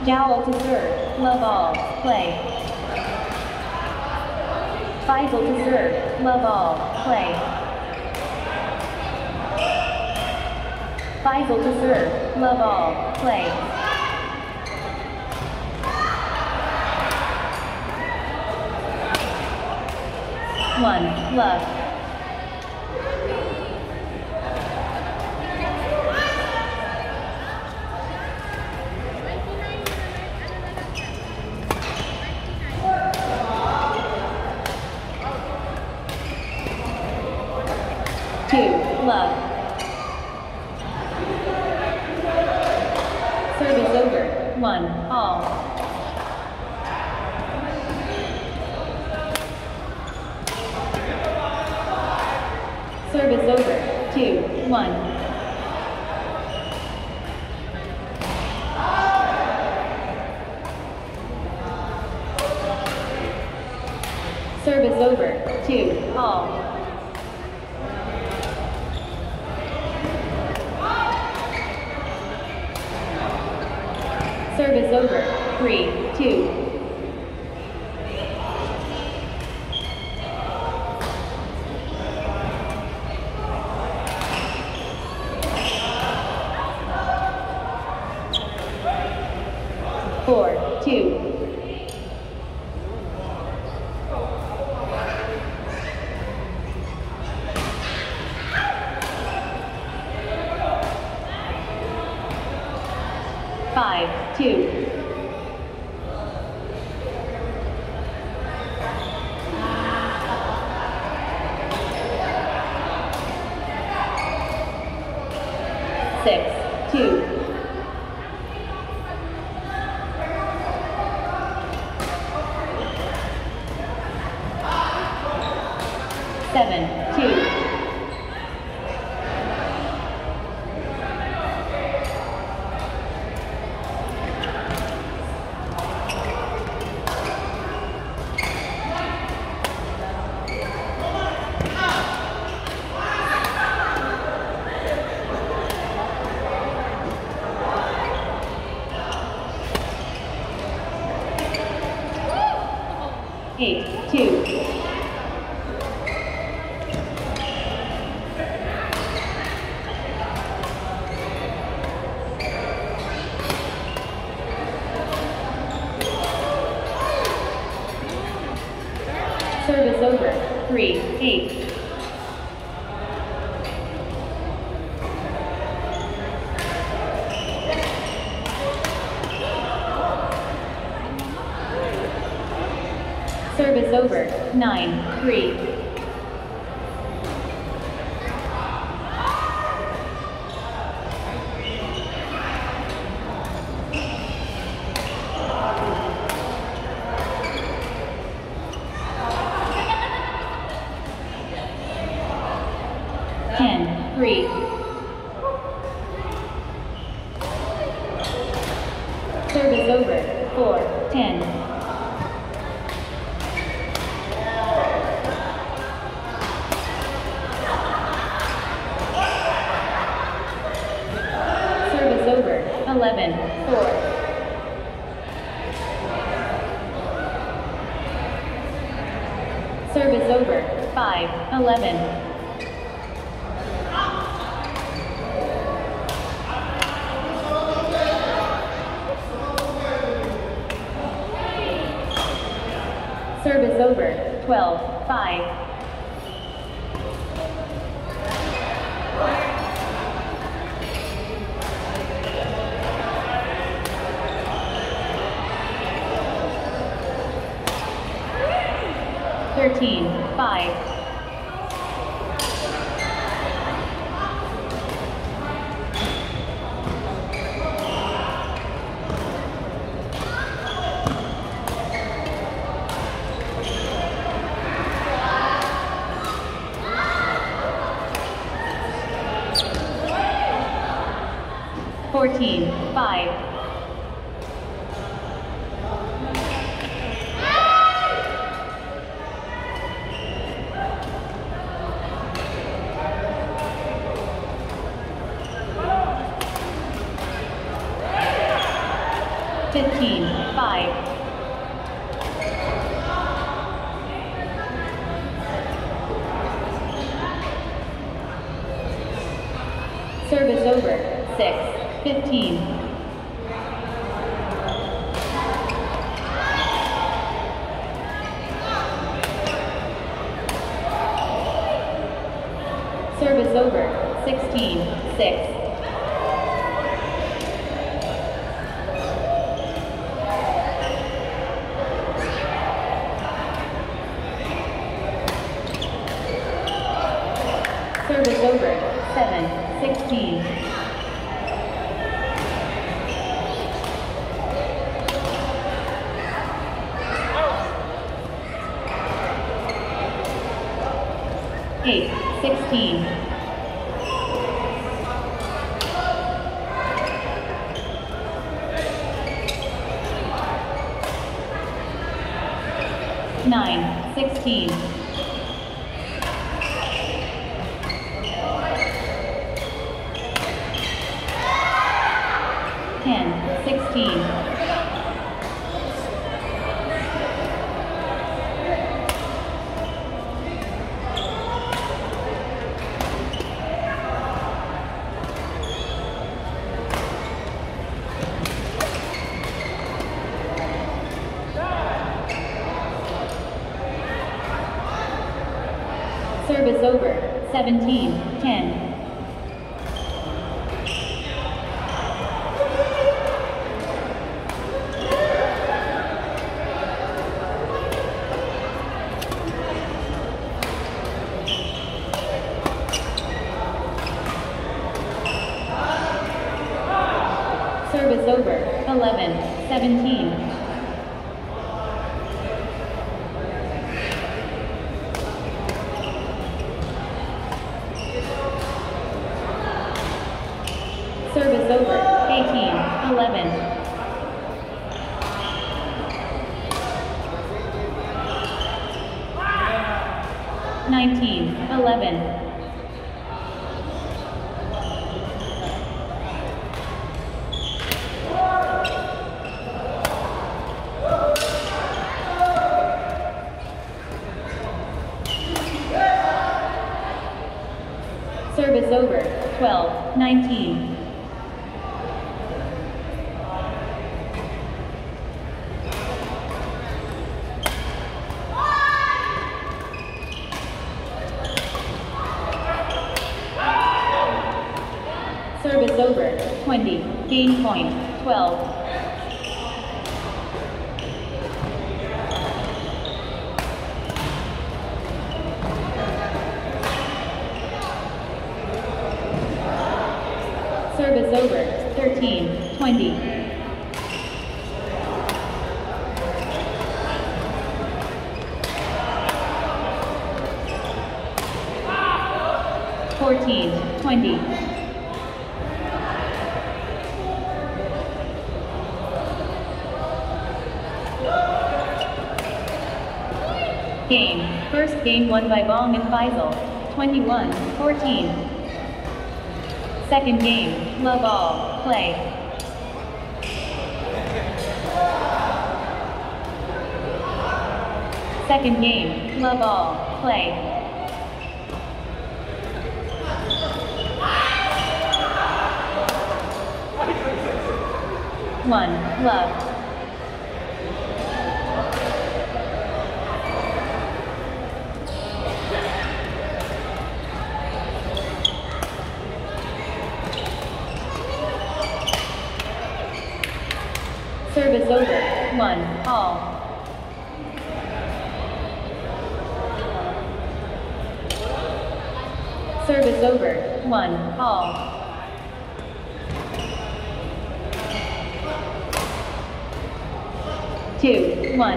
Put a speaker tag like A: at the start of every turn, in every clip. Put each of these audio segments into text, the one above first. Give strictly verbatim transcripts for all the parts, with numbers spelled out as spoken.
A: Jhowell to serve. Love all. Play. Faisal to serve. Love all. Play. Faisal to serve. Love all. Play. One. Love. Two. Love. Service over. One. All. Service over. Two. One. Service over. Two. All. Service over. Three. Two. Four. Two. Five. Two. Six. Two. Seven. Two. Eight. Two. Service over. Three. Eight. Service over. Nine. Three. Ten. Three. Service over. Four. Ten. Eleven. Four. Service over. Five. Eleven. Service over. Twelve. Five. Thirteen. Five. Fourteen. Five. fifteen, five. Service over, six, fifteen. Service over, sixteen, six. Service over, seven, sixteen. eight, sixteen. nine, sixteen. ten, sixteen. Service over, seventeen, ten. Service over, eleven, seventeen. Service over, eighteen, eleven. nineteen, eleven. Service over, twelve, nineteen. Service over, twenty, game point, twelve. Service over, thirteen, twenty. fourteen, twenty. Game. First game won by Bong and Faisal, twenty-one, fourteen. Second game, love all, play. Second game, love all, play. One, love. Service over, one, all. Service over, one, all. Two, one.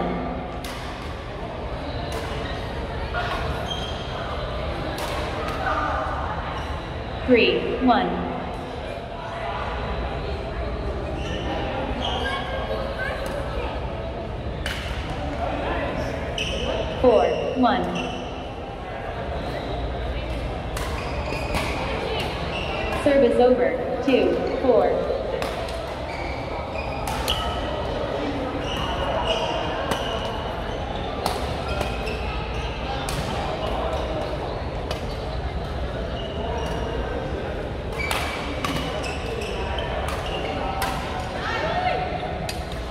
A: Three, one. Four, one. Service over, two, four.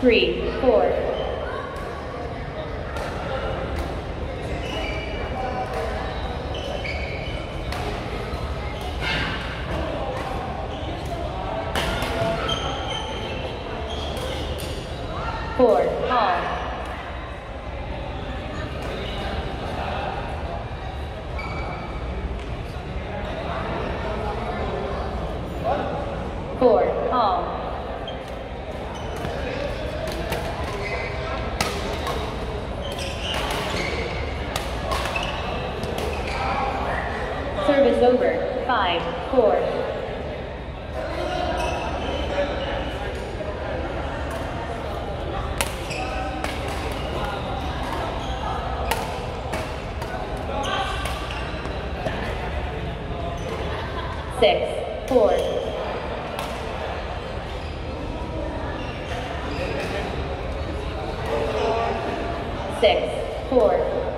A: three, four. Four, all. Four, all. Service over. Five, four. Six, four. Six, four.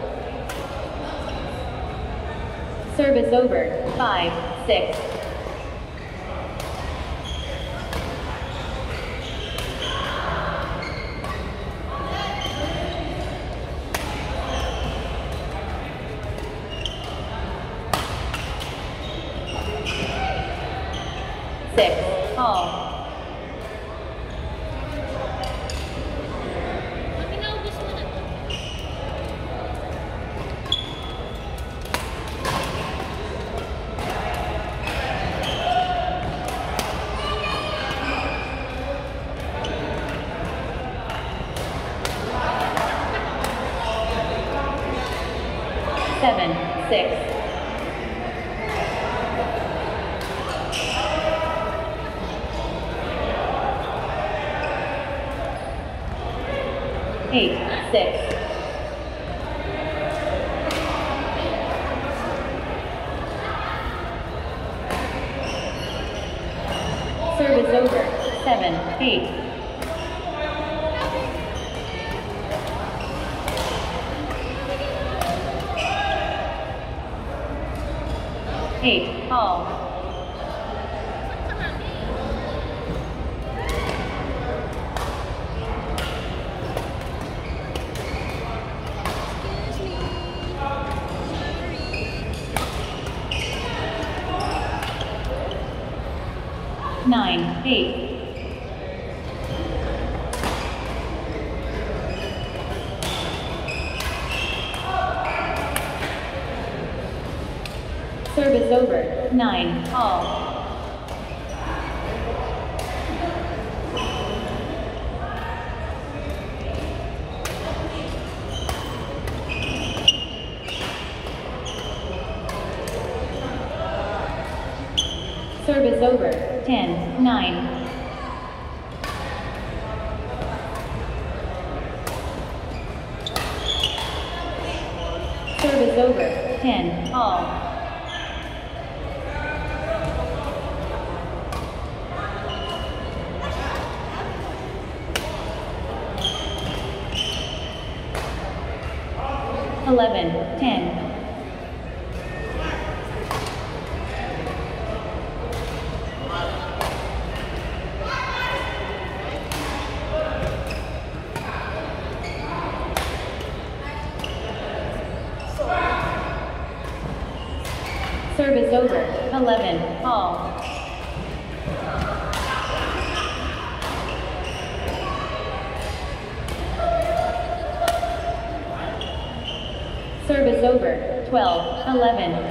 A: Service over. Five, six. Six, all. Seven, six. Eight, six. Service over. Seven, eight. Eight, all. Nine, eight. Service over. Nine, all. Service over. Ten, nine. Service over. Ten, all. Eleven, ten. Service over. Eleven, all. Service over. Twelve, eleven.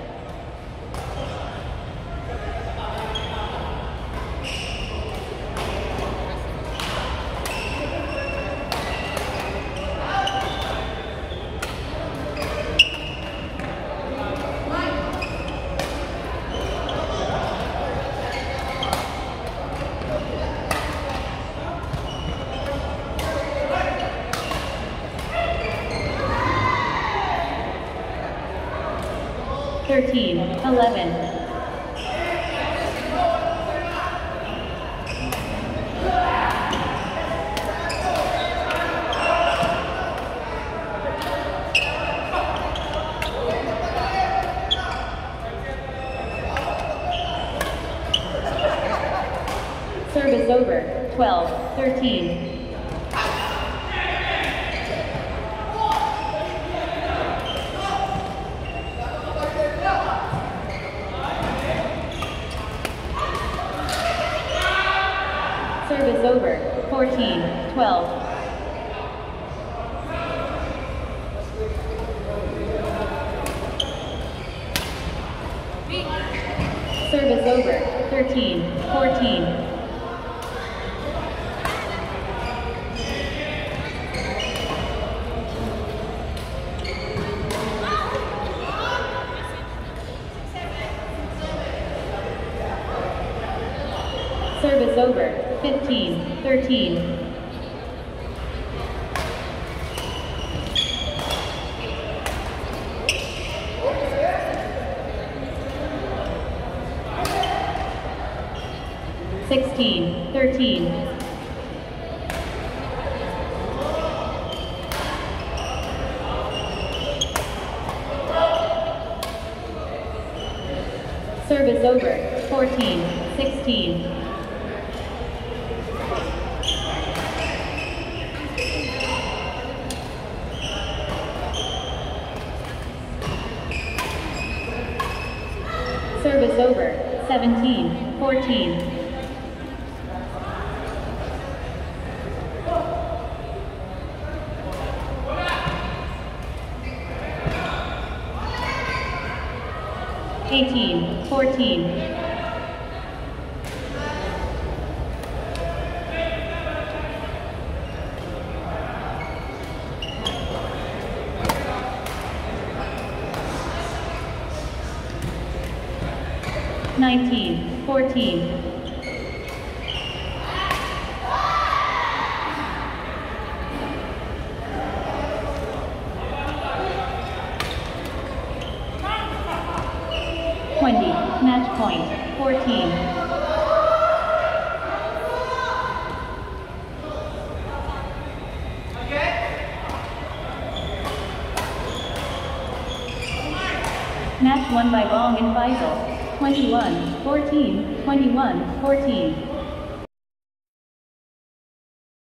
A: Thirteen, eleven. Service over. Twelve, thirteen. Service over. fourteen twelve. Service over. thirteen fourteen. Service over. fifteen thirteen. sixteen thirteen. Service over. fourteen sixteen. Service over. seventeen fourteen. eighteen fourteen. nineteen fourteen. twenty. Match point. fourteen. Match won by Bong and Faisal. twenty-one fourteen. twenty-one fourteen.